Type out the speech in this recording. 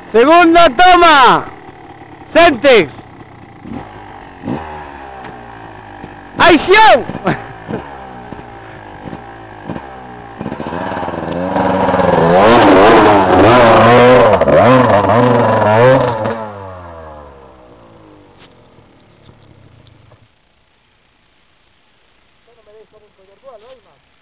Segunda toma. Centex. ¡Acción! No me dejes con el collar, ¿no hay más?